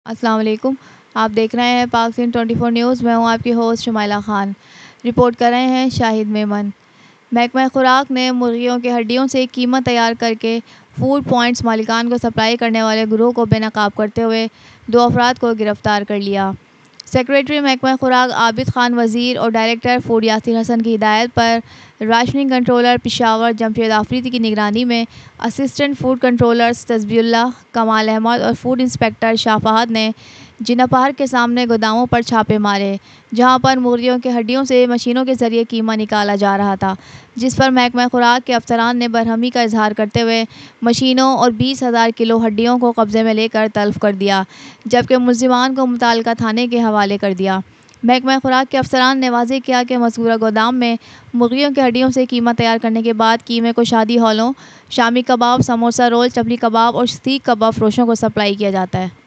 अस्सलाम वालेकुम। आप देख रहे हैं पाक सिंध 24 न्यूज़। मैं हूं आपकी होस्ट शुमाइला खान। रिपोर्ट कर रहे हैं शाहिद मेमन। महकमा खुराक ने मुर्गियों की हड्डियों से कीमा तैयार करके फूड पॉइंट्स मालिकान को सप्लाई करने वाले गिरोह को बेनकाब करते हुए 2 अफराद को गिरफ्तार कर लिया। सेक्रेटरी महकमा खुराक आबिद खान वज़ीर और डायरेक्टर फूड यासिर हसन की हिदायत पर राशनिंग कंट्रोलर पेशावर जमशेद आफरीदी की निगरानी में असिस्टेंट फूड कंट्रोलर्स तस्बीहुल्लाह, कमाल अहमद और फूड इंस्पेक्टर शाह फहद ने जिनापहार के सामने गोदामों पर छापे मारे, जहां पर मुर्गियों की हड्डियों से मशीनों के जरिए कीमा निकाला जा रहा था, जिस पर महकमा खुराक के अफसरान ने बरहमी का इजहार करते हुए मशीनों और 20,000 किलो हड्डियों को कब्जे में लेकर तल्फ कर दिया, जबकि मुल्जिमान को मुताल्लिका थाने के हवाले कर दिया। महकमा खुराक के अफसरान ने वाज़ेह किया कि मज़कूरा गोदाम में मुर्गियों की हड्डियों से कीमा तैयार करने के बाद कीमे को शादी हॉलों, shami kebab, samosa roll, chapli kebab और सीख कबाब फरोशों को सप्लाई किया जाता है।